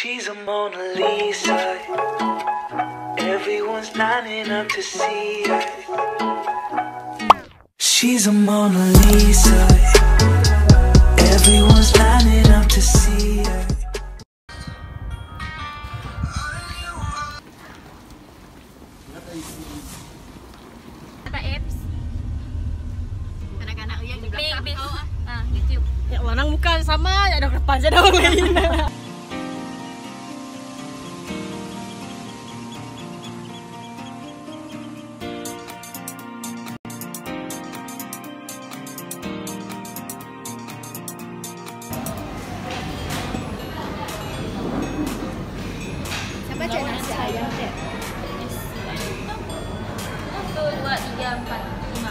She's a Mona Lisa. Everyone's lining up to see her. She's a Mona Lisa. Everyone's lining up to see her. Kata apps. Anak-anak yang di belakang kau YouTube. Ya orang bukan sama, ada depan saja orang lain. Siapa cek nasi ayam deh? 1, 2, 3, 4, 5.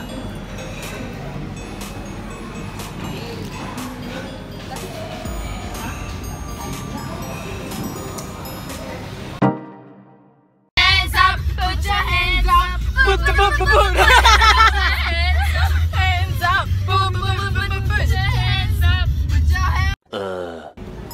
Hands up, put your hands up, put your hands up, put your hands up, put your hands.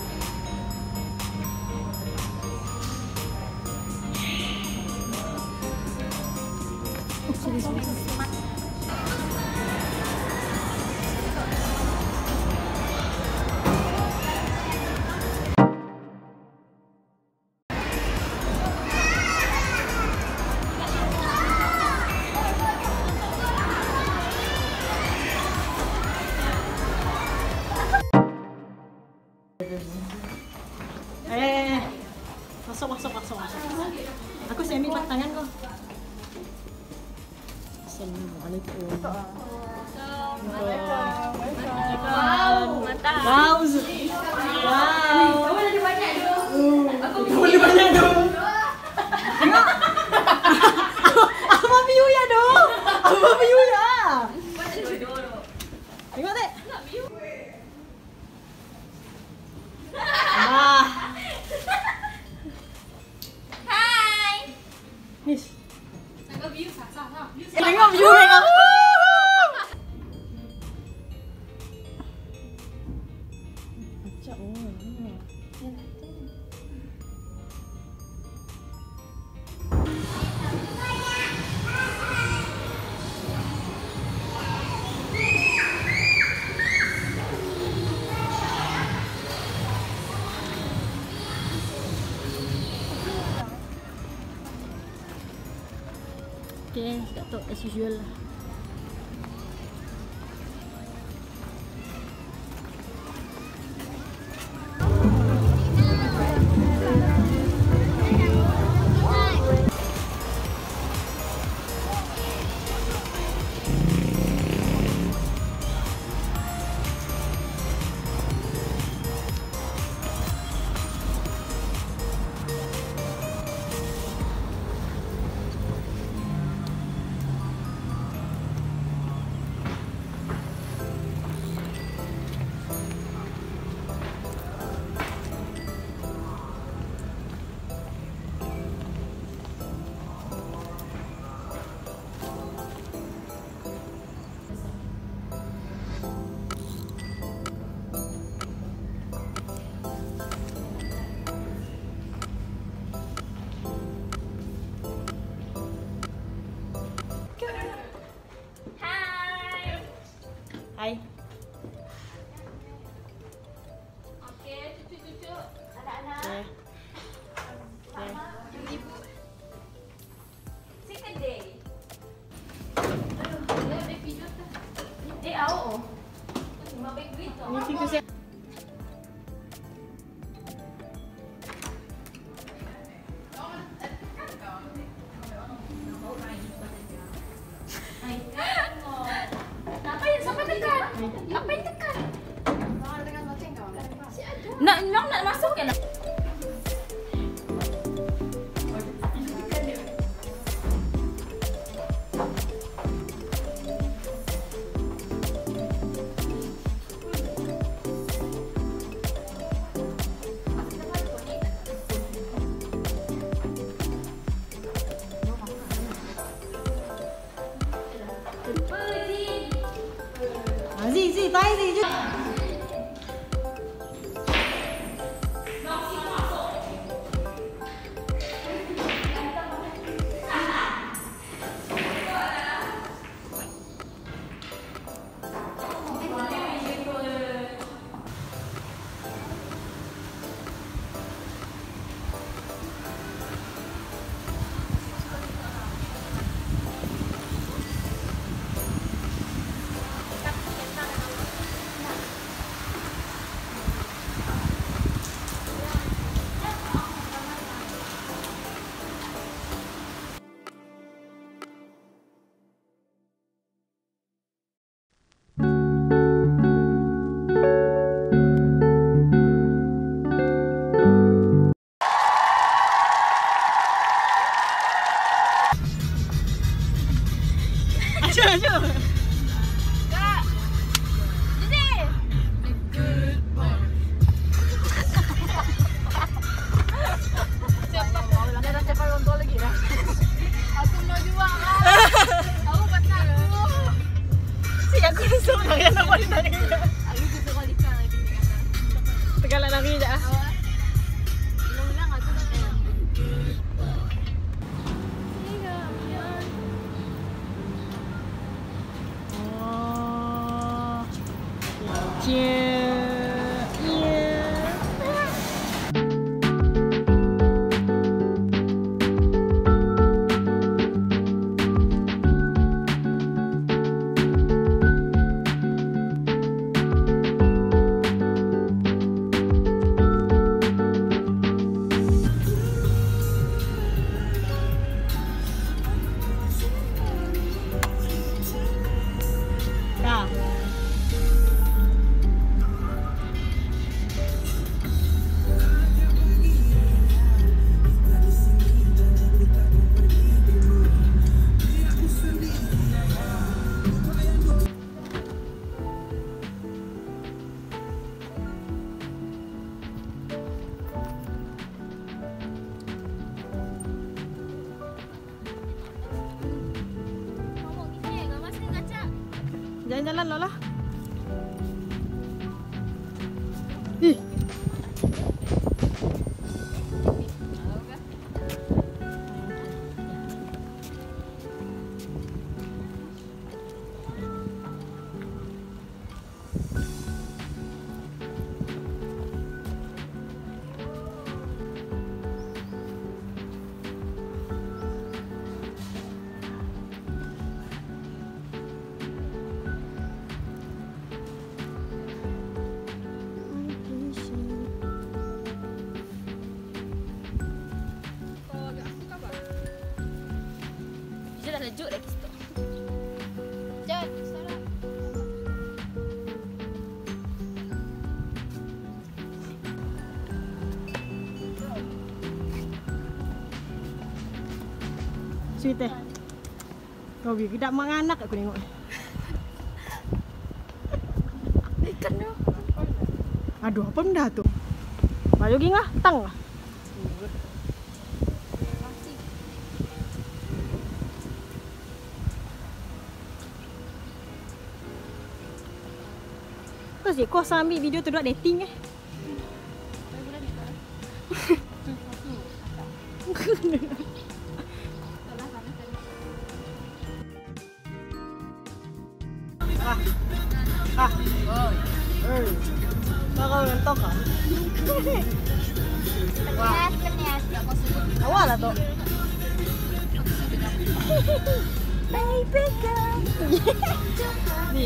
Masuk. Aku semi tangan kau. Assalamualaikum. Wow, mantap. Wow. Kamu lebih banyak dong. Kamu lebih banyak dong. Tengok. Apa view ya dong? Apa view ya? Tengok dek. Nis. Tengok view sah. Tengok view mereka. Okay, Datuk as usual lah. Hai. Okey, cucu-cucu, anak-anak. Ibu-ibu. Second day. Aduh, dia ambil video tu. Awak. Mau ambil duit tu. Ni fikir saya. Apa yang tekan? Nak masuk ke nak? Gì tay gì chứ. Jalan-jalan Lola. Ih. Sejuk dah kita. Jat, salah. Sweet eh. Kau pergi tidak menganak aku tengok. Ikan tu. Aduh, apa benda tu? Maju ging lah, tang lah. Terus kau ambil video tu buat dating eh. Kau ngantok ah? Kenyat. Awal lah tu. Baby girl. Ni.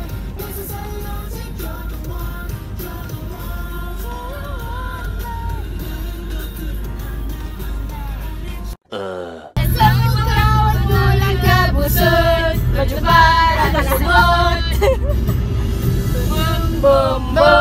Selamat pulang ke busur, berjumpa rasa semut. Bum bum bum.